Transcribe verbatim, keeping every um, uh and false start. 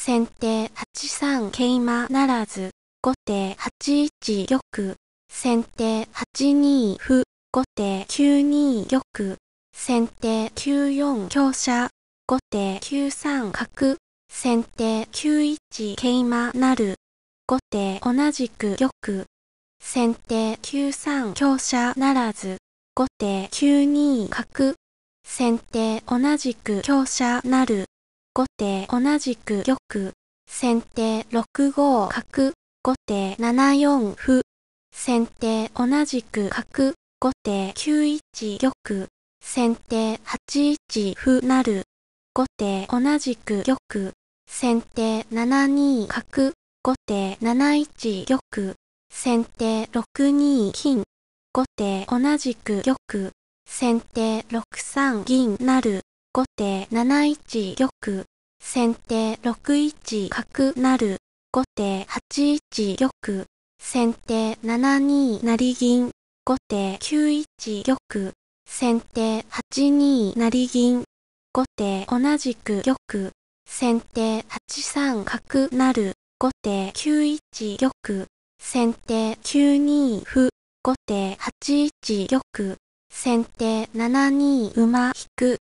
先手はちさん桂馬ならず、後手はちいち玉、先手はちに歩、後手きゅうに玉、先手きゅうよん香車、後手きゅうさん角、先手きゅういち桂馬成、後手同じく玉、先手きゅうさん香車ならず、後手きゅうに角、先手同じく香車成、後手同じく玉、先手ろくご角、後手ななよん歩、先手同じく角、後手きゅういち玉、先手はちいち歩成、後手同じく玉、先手ななに角、後手なないち玉、先手ろくに金、後手同じく玉、先手ろくさん銀成、後手なないち玉、先手ろくいち角成、後手はちいち玉、先手ななに成銀、後手きゅういち玉、先手はちに成銀、後手同じく玉、先手はちさん角成、後手きゅういち玉、先手きゅうに歩、後手はちいち玉、先手ななに馬引く、